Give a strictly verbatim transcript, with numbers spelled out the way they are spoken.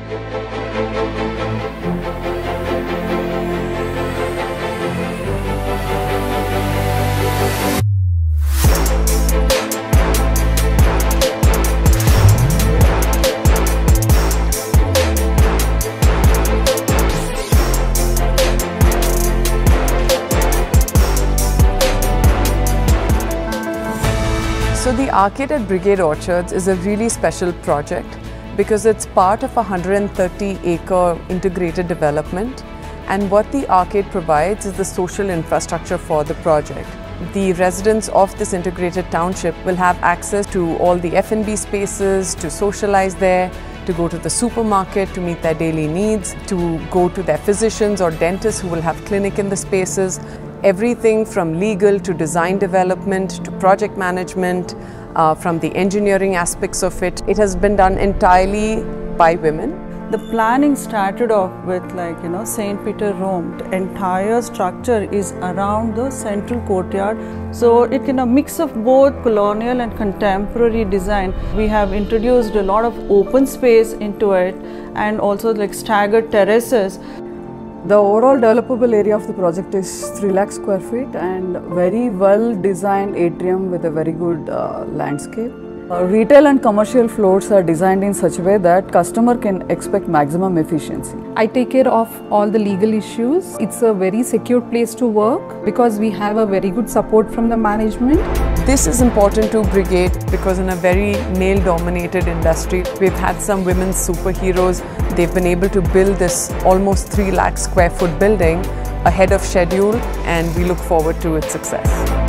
So the Arcade at Brigade Orchards is a really special project because it's part of a one hundred thirty acre integrated development, and what the Arcade provides is the social infrastructure for the project. The residents of this integrated township will have access to all the F and B spaces, to socialize there, to go to the supermarket to meet their daily needs, to go to their physicians or dentists who will have clinic in the spaces. Everything from legal to design development to project management, uh, from the engineering aspects of it. It has been done entirely by women. The planning started off with, like, you know, Saint Peter Rome. The entire structure is around the central courtyard. So it can a mix of both colonial and contemporary design. We have introduced a lot of open space into it and also like staggered terraces. The overall developable area of the project is three lakh square feet and very well designed atrium with a very good uh, landscape. Uh, retail and commercial floors are designed in such a way that customer can expect maximum efficiency. I take care of all the legal issues. It's a very secure place to work because we have a very good support from the management. This is important to Brigade because in a very male-dominated industry, we've had some women's superheroes. They've been able to build this almost three lakh square foot building ahead of schedule, and we look forward to its success.